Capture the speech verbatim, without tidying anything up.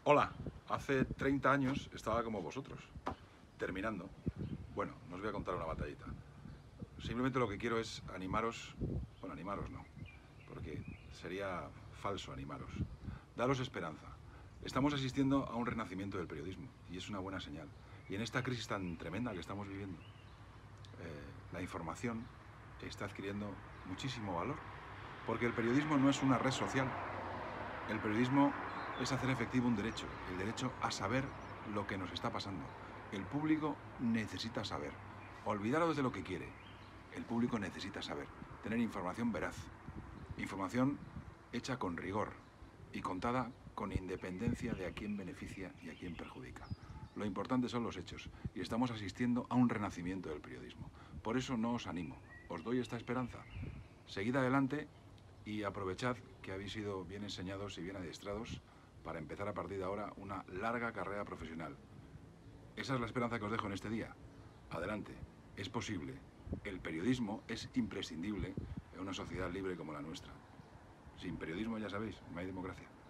Hola, hace treinta años estaba como vosotros, terminando. Bueno, no os voy a contar una batallita. Simplemente lo que quiero es animaros, bueno, animaros no, porque sería falso animaros. Daros esperanza. Estamos asistiendo a un renacimiento del periodismo y es una buena señal. Y en esta crisis tan tremenda que estamos viviendo, eh, la información está adquiriendo muchísimo valor, porque el periodismo no es una red social. El periodismo es hacer efectivo un derecho, el derecho a saber lo que nos está pasando. El público necesita saber. Olvidaros de lo que quiere. El público necesita saber. Tener información veraz. Información hecha con rigor y contada con independencia de a quién beneficia y a quién perjudica. Lo importante son los hechos y estamos asistiendo a un renacimiento del periodismo. Por eso no os animo, os doy esta esperanza. Seguid adelante y aprovechad que habéis sido bien enseñados y bien adiestrados para empezar a partir de ahora una larga carrera profesional. Esa es la esperanza que os dejo en este día. Adelante, es posible. El periodismo es imprescindible en una sociedad libre como la nuestra. Sin periodismo, ya sabéis, no hay democracia.